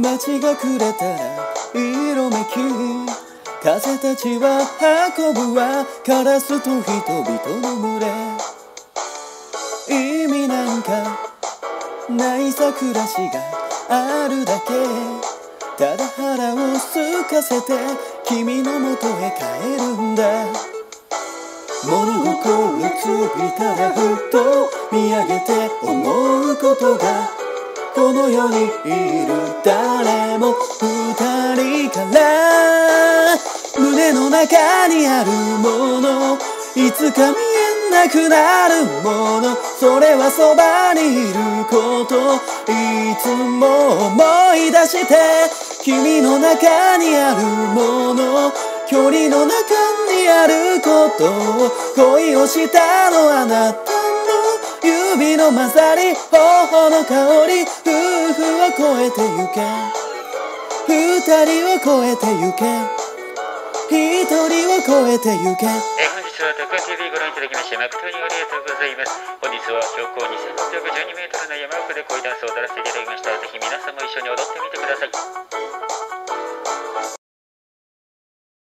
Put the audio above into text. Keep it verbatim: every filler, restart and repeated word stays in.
街が暮れたら色めき風たちは運ぶわカラスと人々の群れ意味なんかないさ暮らしがあるだけただ腹を空かせて君のもとへ帰るんだ物心ついたらふと見上げて思うことがこの世にいる誰も二人から胸の中にあるものいつか見えなくなるものそれはそばにいることいつも思い出して君の中にあるもの距離の中にあること恋をしたのあなたの指の混ざり頬の香り夫婦を超えてゆけ二人を超えてゆけ一人を超えてゆけ。 え本日は特訓 ティーブイ ご覧いただきまして誠にありがとうございます。本日は標高にせんろっぴゃくじゅうにメートルの山奥で恋ダンスを踊らせていただきました。ぜひ皆さんも一緒に踊ってみてください。